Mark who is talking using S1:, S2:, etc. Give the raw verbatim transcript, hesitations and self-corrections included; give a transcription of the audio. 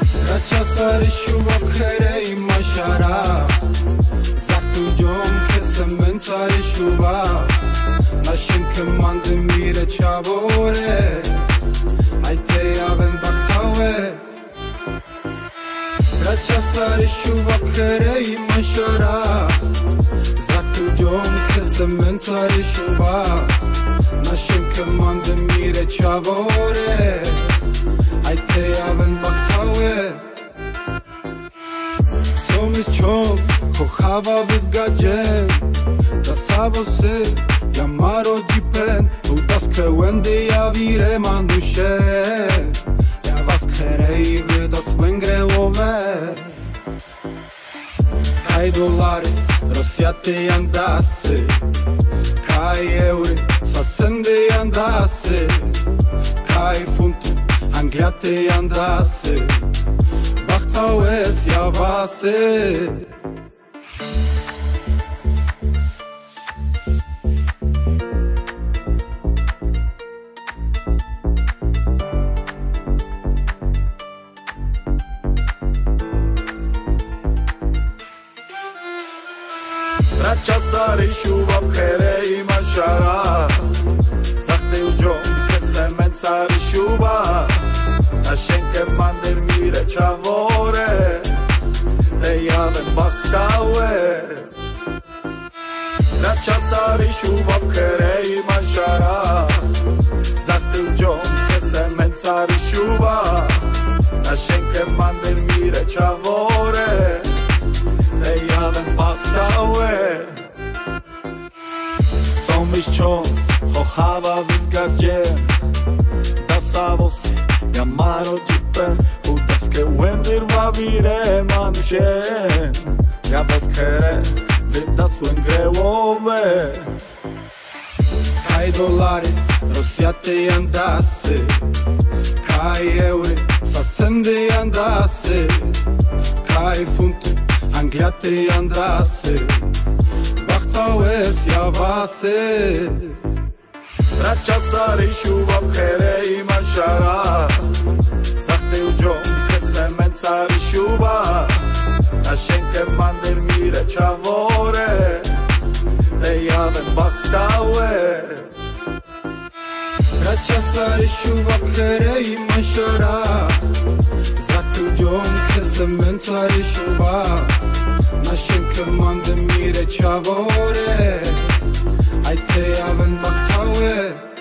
S1: Rachasari shuva khere mashara Zaktu jom kesemen sari shuva Nashin kemand mire chavore Aite aven baktawe Rachasari shuva khere mashara Zaktu jom kesemen sari shuva Nashin kemand mire chavore Aite aven baktawe Somis chom kochava vyzgadjem Da savose Yamaro jipen Udaske wendy ja vire manushe Ja was kherei vydas wengreove Kaj dolary Rosjate jandasy Kaj eury Sasende jandasy Kaj funty Angliate jandasy Bachtałes javasy Rachasari shuva kherei mashara Zachte ujom kesemen sari shuva Nashen kemander mire chavore Te javen baktawe Rachasari shuva kherei mashara Zachte ujom kesemen sari shuva Nashen kemander mire chavore Te javen baktawe Somis chom chochava vyzgadjem Da savos Yamaro jipen Udaske wendir vavire manushen Ja vas khere Vydas wengreove Kaj dolary Rosjate jandasy Kaj eury Sasende jandasy Kaj funty Angliate jandasy Bachtałes javasy Rachasari shuva kherei mashara Zachte ujom kesemen sari shuva Nashen kemander mire chavore Te javen baktawe Rachasari shuva kherei mashara Zachte ujom kesemen sari shuva Nashen kemander mire chavore Aite javen baktawe